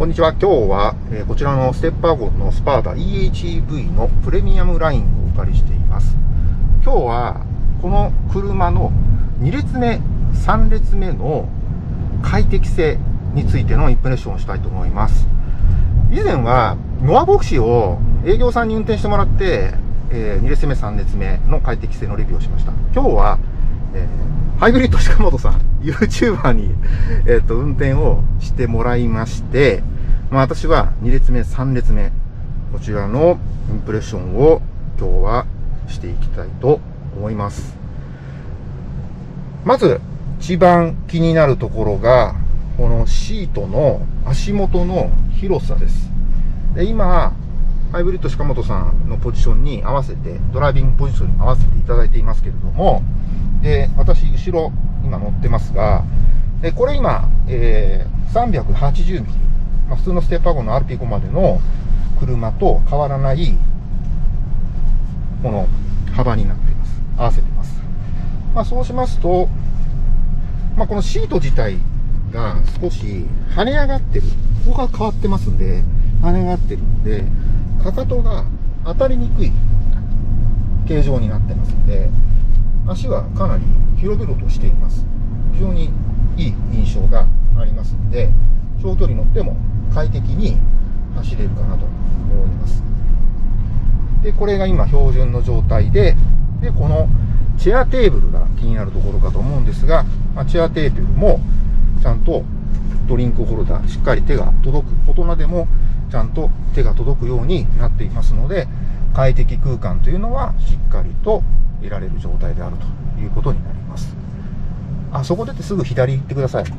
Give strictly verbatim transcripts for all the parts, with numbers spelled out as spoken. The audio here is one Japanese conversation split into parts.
こんにちは。今日は、えー、こちらのステップワゴンのスパーダ イーエイチイーブイ のプレミアムラインをお借りしています。今日はこの車のに列目、さん列目の快適性についてのインプレッションをしたいと思います。以前はノアボクシーを営業さんに運転してもらって、えー、に列目、さん列目の快適性のレビューをしました。今日は、えー、ハイブリッド鹿本さん、YouTuber に、えー、と運転をしてもらいまして、まあ、私はに列目、さん列目、こちらのインプレッションを今日はしていきたいと思います。まず、一番気になるところが、このシートの足元の広さです。で、今、ハイブリッド鹿本さんのポジションに合わせて、ドライビングポジションに合わせていただいていますけれども、で、私、後ろ、今乗ってますが、で、これ今、えー、さんびゃくはちじゅうミリ、まあ、普通のステップワゴンの アールピーご までの車と変わらない、この幅になっています。合わせてます。まあ、そうしますと、まあ、このシート自体が少し跳ね上がってる。ここが変わってますんで、跳ね上がってるんで、かかとが当たりにくい形状になってますので、足はかなり広々としています。非常にいい印象がありますので、長距離乗っても快適に走れるかなと思います。で、これが今標準の状態で、で、このチェアテーブルが気になるところかと思うんですが、まあ、チェアテーブルもちゃんとドリンクホルダー、しっかり手が届く、大人でもちゃんと手が届くようになっていますので、快適空間というのはしっかりと得られる状態であるということになります。あ、そこ出てすぐ左行ってください。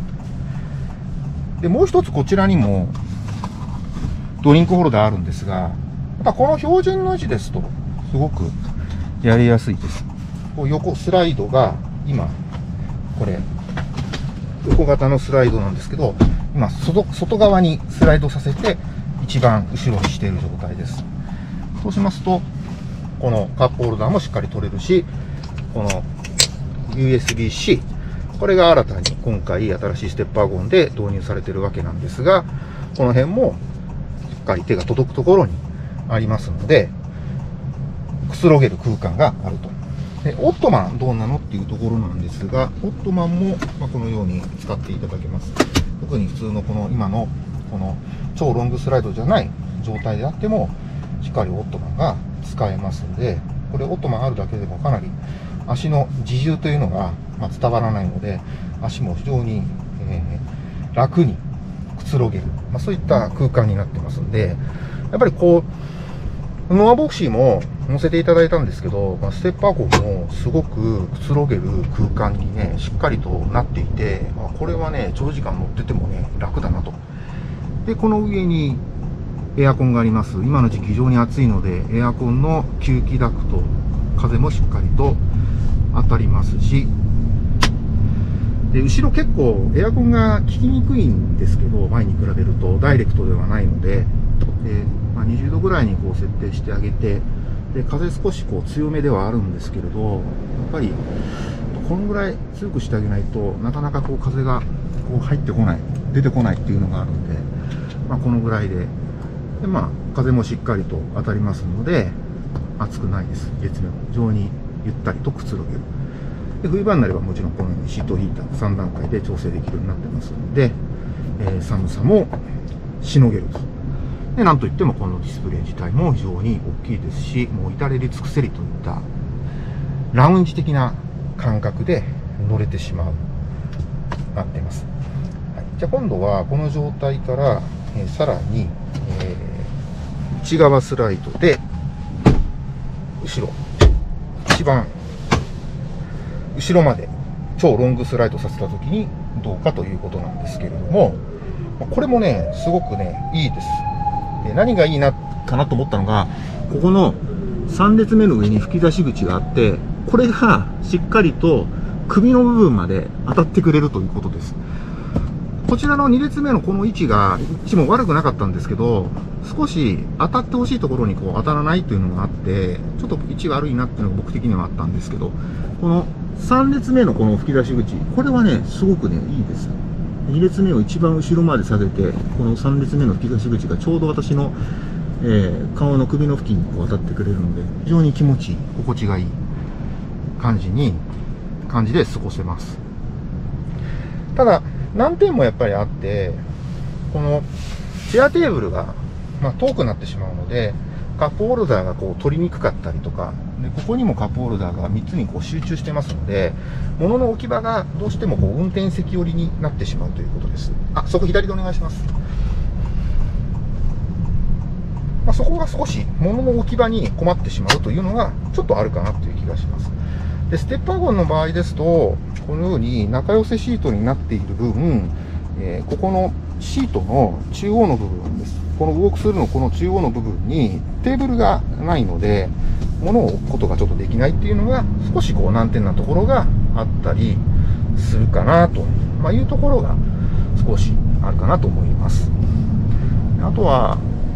で、もう一つこちらにもドリンクホルダーあるんですが、やっぱこの標準の位置ですとすごくやりやすいです。こう横スライドが今これ横型のスライドなんですけど、今 外, 外側にスライドさせて一番後ろにしている状態です。そうしますとこのカップホルダーもしっかり取れるし、この ユーエスビーシー、 これが新たに今回新しいステップワゴンで導入されているわけなんですが、この辺もしっかり手が届くところにありますので、くつろげる空間があると。で、オットマンどうなのっていうところなんですが、オットマンもまあこのように使っていただけます。特に普通のこの今のこの超ロングスライドじゃない状態であってもしっかりオットマンが使えますので、これオットマンあるだけでもかなり足の自重というのがまあ伝わらないので、足も非常に、えー、楽にくつろげる、まあ、そういった空間になってますんで、やっぱりこうノアボクシーも乗せていただいたんですけど、まあ、ステップワゴンもすごくくつろげる空間にねしっかりとなっていて、まあ、これはね長時間乗っててもね楽だなと。で、この上にエアコンがあります。今の時期非常に暑いので、エアコンの吸気ダクト、風もしっかりと当たりますし、で、後ろ結構エアコンが効きにくいんですけど、前に比べるとダイレクトではないので、で、まあ、にじゅうどぐらいにこう設定してあげて、で、風少しこう強めではあるんですけれど、やっぱりこのぐらい強くしてあげないとなかなかこう風がこう入ってこない、出てこないっていうのがあるんで、まあ、このぐらいで、で、まあ、風もしっかりと当たりますので、暑くないです。月面も非常にゆったりとくつろげる。で、冬場になればもちろんこのようにシートヒーターさん段階で調整できるようになってますので、えー、寒さもしのげると。で、なんといってもこのディスプレイ自体も非常に大きいですし、もう至れり尽くせりといったラウンジ的な感覚で乗れてしまう、なっています。はい、じゃあ今度はこの状態から、えー、さらに、えー、内側スライドで後ろ、一番後ろまで超ロングスライドさせたときにどうかということなんですけれども、これもねすごくねいいです。で、何がいいなかなと思ったのが、ここのさん列目の上に吹き出し口があって、これがしっかりと首の部分まで当たってくれるということです。こちらのに列目のこの位置が位置も悪くなかったんですけど、少し当たってほしいところにこう当たらないというのがあって、ちょっと位置悪いなっていうのが僕的にはあったんですけど、このさん列目のこの吹き出し口、これはねすごくねいいです。 に列目を一番後ろまで下げて、このさん列目の吹き出し口がちょうど私の、えー、顔の首の付近にこう当たってくれるので、非常に気持ちいい、心地がいい感じに、感じで過ごせます。ただ、難点もやっぱりあって、このチェアテーブルが、まあ、遠くなってしまうので、カップホルダーがこう取りにくかったりとか、でここにもカップホルダーがみっつにこう集中してますので、物の置き場がどうしてもこう運転席寄りになってしまうということです。あ、そこ左でお願いします。まあ、そこが少し物の置き場に困ってしまうというのがちょっとあるかなという気がします。で、ステップワゴンの場合ですと、このように中寄せシートになっている分、えー、ここのシートの中央の部分です。このウォークスルーのこの中央の部分にテーブルがないので、物を置くことがちょっとできないっていうのが少しこう難点なところがあったりするかなと、まあ、いうところが少しあるかなと思います。あとは、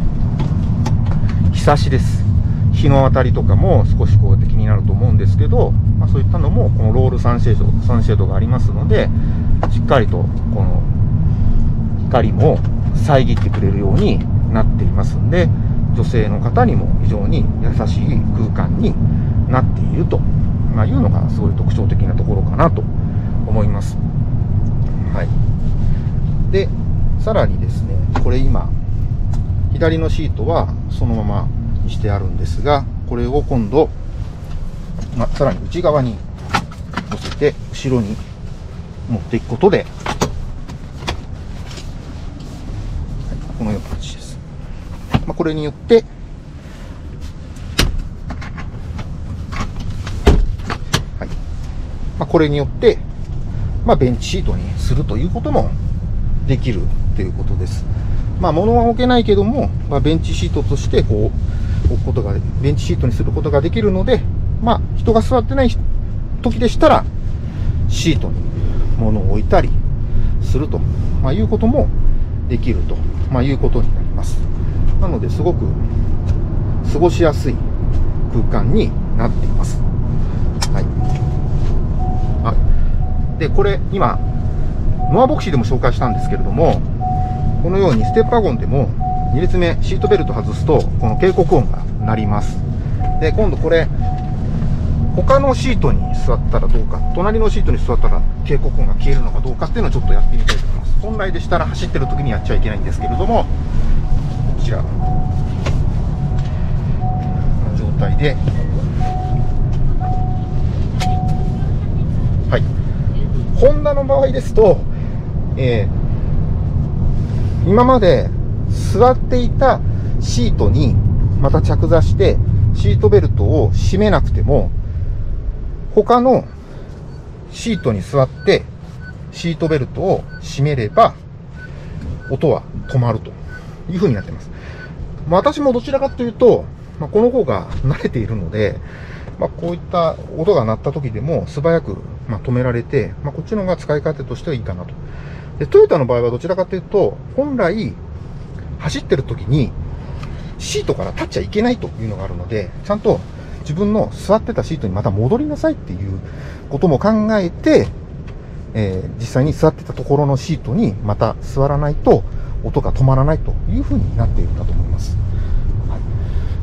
日差しです。日の当たりとかも少しこうやって気になると思うんですけど、まあ、そういったのもこのロールサンシェード、サンシェードがありますので、しっかりとこの光も遮ってくれるようになっていますんで、女性の方にも非常に優しい空間になっていると、まあ、いうのがすごい特徴的なところかなと思います。はい。で、さらにですね、これ今、左のシートはそのままにしてあるんですが、これを今度、まあ、さらに内側に乗せて、後ろに持っていくことで、このような形です。まあ、これによって、はい。まあ、これによって、まあ、ベンチシートにするということもできるということです。まあ、物は置けないけども、まあ、ベンチシートとして、こう、置くことが、ベンチシートにすることができるので、まあ、人が座ってない時でしたら、シートに物を置いたりすると、まあ、いうこともできると、まあ、いうことになります。なので、すごく過ごしやすい空間になっています。はい。あ、で、これ、今、ノアボクシーでも紹介したんですけれども、このようにステップワゴンでもに列目シートベルト外すと、この警告音が鳴ります。で、今度これ、他のシートに座ったらどうか、隣のシートに座ったら警告音が消えるのかどうかっていうのをちょっとやってみたいと思います。本来でしたら走ってる時にやっちゃいけないんですけれども、こちらの状態で、はい。ホンダの場合ですと、えー今まで座っていたシートにまた着座してシートベルトを締めなくても、他のシートに座ってシートベルトを締めれば音は止まるという風になっています。まあ、私もどちらかというと、まあ、この方が慣れているので、まあ、こういった音が鳴った時でも素早くまあ止められて、まあ、こっちの方が使い勝手としてはいいかなと。で、トヨタの場合はどちらかというと、本来、走ってる時に、シートから立っちゃいけないというのがあるので、ちゃんと自分の座ってたシートにまた戻りなさいっていうことも考えて、えー、実際に座ってたところのシートにまた座らないと、音が止まらないという風になっているんだと思います。はい、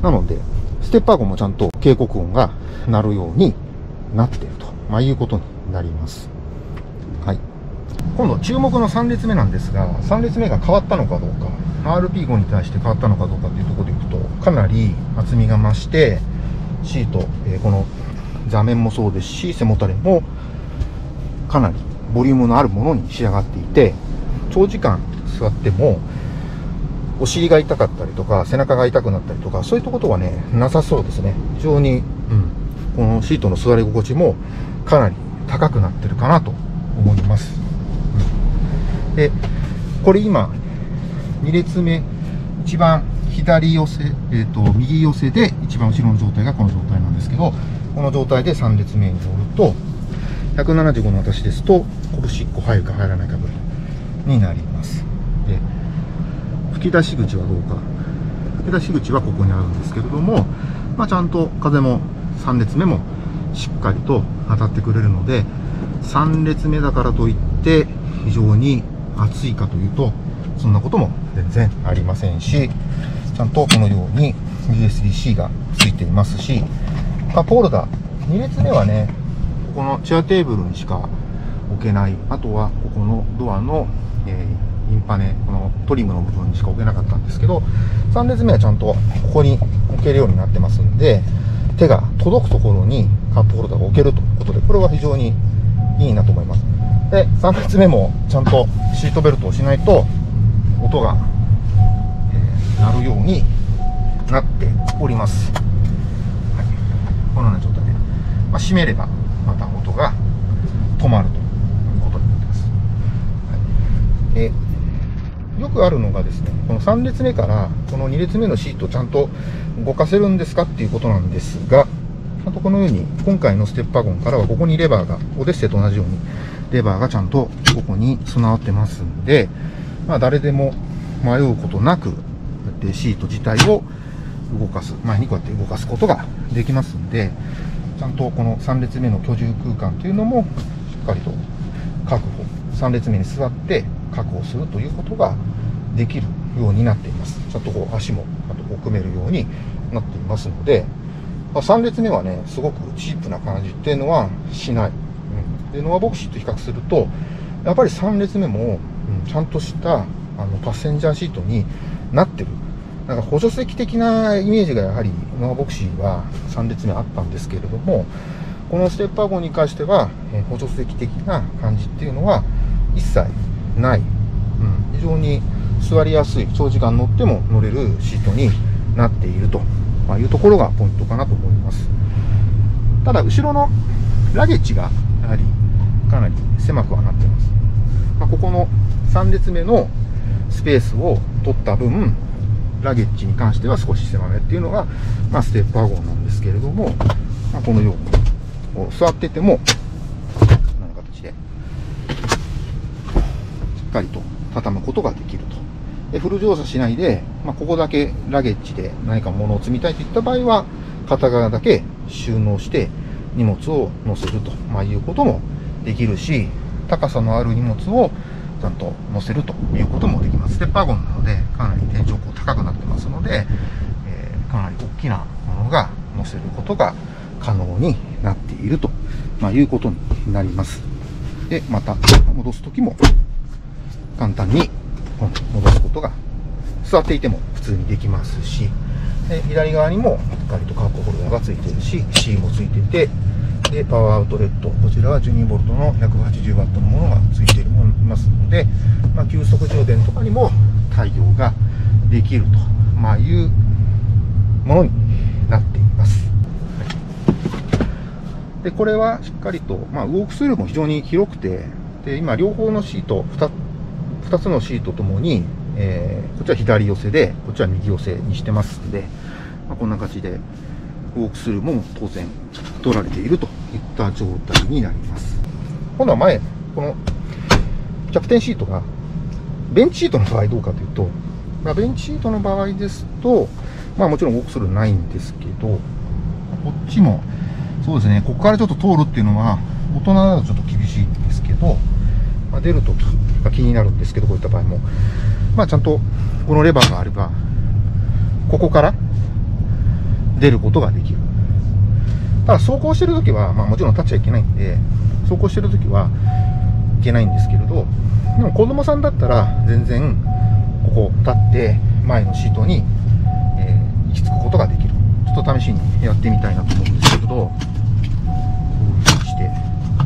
なので、ステップワゴンもちゃんと警告音が鳴るようになっていると、まあ、いうことになります。はい。今度注目のさん列目なんですが、さん列目が変わったのかどうか、アールピーご に対して変わったのかどうかというところでいくと、かなり厚みが増して、シート、えー、この座面もそうですし、背もたれもかなりボリュームのあるものに仕上がっていて、長時間座ってもお尻が痛かったりとか、背中が痛くなったりとか、そういったことはね、なさそうですね。非常に、うん、このシートの座り心地もかなり高くなってるかなと思います。で、これ今、に列目、一番左寄せ、えっと、右寄せで一番後ろの状態がこの状態なんですけど、この状態でさん列目に乗ると、ひゃくななじゅうごの私ですと、拳いっこ入るか入らないかぐらいになります。で、吹き出し口はどうか。吹き出し口はここにあるんですけれども、まあ、ちゃんと風もさん列目もしっかりと当たってくれるので、さん列目だからといって、非常に暑いかというと、そんなことも全然ありませんし、ちゃんとこのように ユーエスビーC がついていますし、カップホルダー、に列目はね、ここのチェアテーブルにしか置けない、あとはここのドアの、えー、インパネ、このトリムの部分にしか置けなかったんですけど、さん列目はちゃんとここに置けるようになってますんで、手が届くところにカップホルダーが置けるということで、これは非常にいいなと思います。で、さん列目もちゃんとシートベルトをしないと音が、えー、鳴るようになっております。はい、このような状態で、まあ、閉めればまた音が止まるということになってます。はい、でよくあるのがですね、このさん列目からこのに列目のシートをちゃんと動かせるんですかっていうことなんですが、ちゃんとこのように今回のステップワゴンからはここにレバーが、オデッセイと同じようにレバーがちゃんとここに備わってますんで、まあ誰でも迷うことなく、こうやってシート自体を動かす、前にこうやって動かすことができますんで、ちゃんとこのさん列目の居住空間というのもしっかりと確保、さん列目に座って確保するということができるようになっています。ちゃんとこう足もあとこう組めるようになっていますので、さん列目はね、すごくチープな感じっていうのはしない。うん、でノアボクシーと比較すると、やっぱりさん列目も、うん、ちゃんとしたあのパッセンジャーシートになってる。なんか補助席的なイメージがやはりノアボクシーはさん列目あったんですけれども、このステップワゴンに関しては、え補助席的な感じっていうのは一切ない。うん、非常に座りやすい、長時間乗っても乗れるシートになっているというところがポイントかなと思います。ただ後ろのラゲッジがやはりかなり狭くはなっています。まあ、ここのさん列目のスペースを取った分、ラゲッジに関しては少し狭めっていうのが、まあ、ステップワゴンなんですけれども、まあ、このように座っててもこのような形でしっかりと畳むことができると。でフル乗車しないで、まあ、ここだけラゲッジで何か物を積みたいといった場合は、片側だけ収納して荷物を載せると、まあ、いうこともできるし、高さのある荷物をちゃんと載せるということもできます。ステップワゴンなので、かなり天井高高くなってますので、えー、かなり大きなものが載せることが可能になっていると、まあ、いうことになります。で、また戻すときも簡単に戻すことが、座っていても普通にできますし、で左側にもしっかりとカップホルダーがついているし、C もついてて、でパワーアウトレット、こちらはじゅうにボルトのひゃくはちじゅうワットのものがついていますので、まあ、急速充電とかにも対応ができると、まあ、いうものになっています。でこれはしっかりと、まあ、ウォークスルーも非常に広くて、で今両方のシート 2, 2つのシートともに、えー、こっちは左寄せでこっちは右寄せにしてますんで、まあ、こんな感じでウォークスルーも当然取られているといった状態になります。今度は前、このキャプテンシートがベンチシートの場合どうかというと、まあ、ベンチシートの場合ですと、まあもちろんウォークスルーないんですけど、こっちもそうですね、ここからちょっと通るっていうのは大人だとちょっと厳しいんですけど、まあ、出るときが気になるんですけど、こういった場合も、まあちゃんとこのレバーがあれば、ここから出ることができる。ただ走行してるときは、まあもちろん立っちゃいけないんで、走行してるときはいけないんですけれど、でも子供さんだったら全然ここ立って前のシートに、えー、行き着くことができる。ちょっと試しにやってみたいなと思うんですけど、こういうふうにして、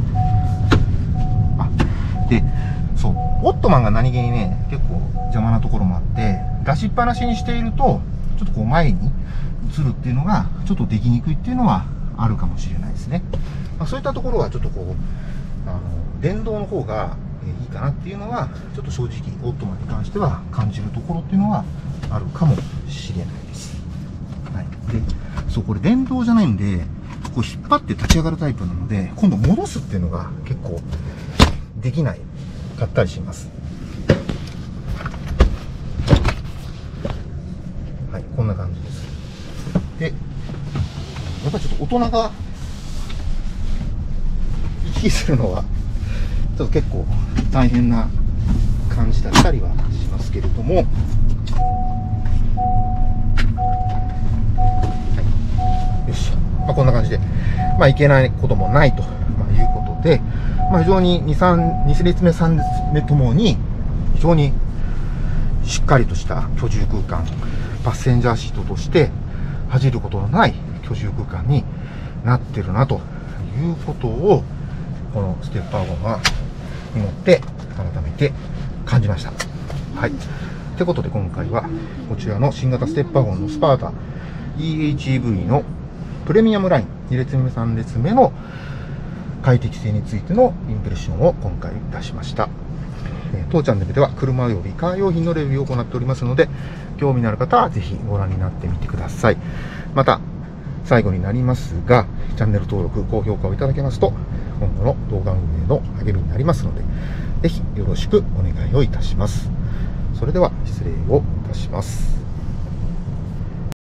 あ、で、そう、オットマンが何気にね、結構邪魔なところもあって、出しっぱなしにしていると、ちょっとこう前に移るっていうのがちょっとできにくいっていうのはあるかもしれないですね。まあ、そういったところはちょっとこう、あの電動の方がいいかなっていうのは、ちょっと正直オットマンに関しては感じるところっていうのはあるかもしれないです。はい、で、そう、これ電動じゃないんで、こう引っ張って立ち上がるタイプなので、今度戻すっていうのが結構できないかったりします。はい、こんな感じです。で、やっぱりちょっと大人が行き来するのはちょっと結構大変な感感じだったりはしますけれども、はい、よし、まあ、こんな感じで、まあ、いけないこともないと、まあ、いうことで、まあ、非常にに、さん、に列目、さん列目ともに非常にしっかりとした居住空間、パッセンジャーシートとして恥じることのない居住空間になってるなということを、このステップワゴンがに乗って改めて感じました。はい。ということで今回はこちらの新型ステップワゴンのスパータ イーエイチイーブイ のプレミアムラインに列目さん列目の快適性についてのインプレッションを今回出しました。当チャンネルでは車及びカー用品のレビューを行っておりますので、興味のある方はぜひご覧になってみてください。また、最後になりますが、チャンネル登録、高評価をいただけますと、今後の動画運営の励みになりますので、ぜひよろしくお願いをいたします。それでは失礼をいたします。